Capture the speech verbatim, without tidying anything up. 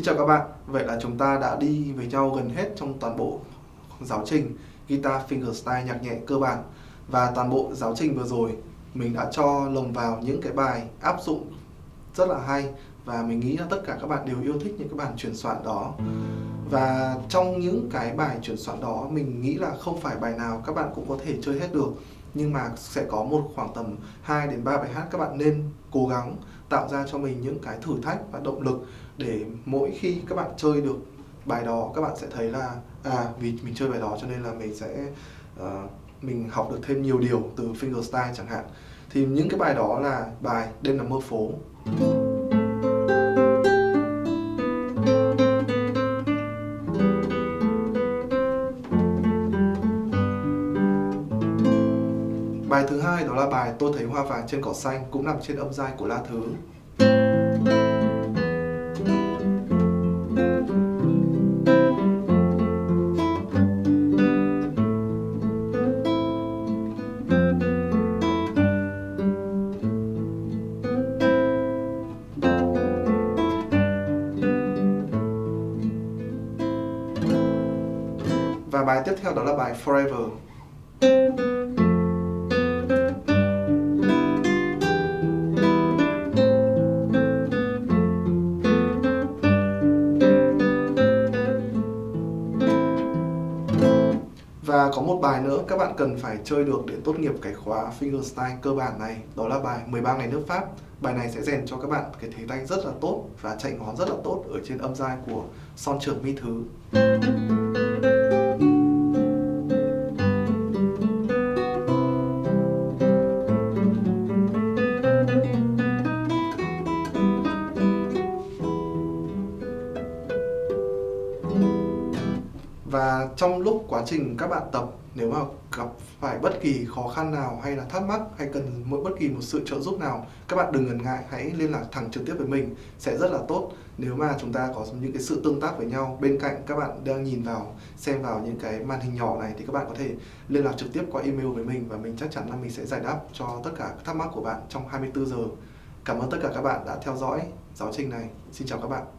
chào các bạn, vậy là chúng ta đã đi với nhau gần hết trong toàn bộ giáo trình Guitar Fingerstyle nhạc nhẹ cơ bản. Và toàn bộ giáo trình vừa rồi mình đã cho lồng vào những cái bài áp dụng rất là hay, và mình nghĩ là tất cả các bạn đều yêu thích những cái bản chuyển soạn đó. Và trong những cái bài chuyển soạn đó, mình nghĩ là không phải bài nào các bạn cũng có thể chơi hết được, nhưng mà sẽ có một khoảng tầm hai đến ba bài hát các bạn nên cố gắng tạo ra cho mình những cái thử thách và động lực, để mỗi khi các bạn chơi được bài đó, các bạn sẽ thấy là à vì mình chơi bài đó cho nên là mình sẽ uh, mình học được thêm nhiều điều từ fingerstyle chẳng hạn. Thì những cái bài đó là bài Đêm Nằm Mơ Phố, bài thứ hai đó là bài Tôi Thấy Hoa Vàng Trên Cỏ Xanh, cũng nằm trên âm giai của La Thứ. Và bài tiếp theo đó là bài Forever. Và có một bài nữa các bạn cần phải chơi được để tốt nghiệp cái khóa fingerstyle cơ bản này, đó là bài mười ba Ngày Nước Pháp. Bài này sẽ rèn cho các bạn cái thế tay rất là tốt và chạy ngón rất là tốt ở trên âm giai của son trưởng mi thứ. Và trong lúc quá trình các bạn tập, nếu mà gặp phải bất kỳ khó khăn nào hay là thắc mắc hay cần mỗi bất kỳ một sự trợ giúp nào, các bạn đừng ngần ngại, hãy liên lạc thẳng trực tiếp với mình, sẽ rất là tốt. Nếu mà chúng ta có những cái sự tương tác với nhau, bên cạnh các bạn đang nhìn vào, xem vào những cái màn hình nhỏ này, thì các bạn có thể liên lạc trực tiếp qua email với mình, và mình chắc chắn là mình sẽ giải đáp cho tất cả các thắc mắc của bạn trong hai mươi tư giờ. Cảm ơn tất cả các bạn đã theo dõi giáo trình này. Xin chào các bạn.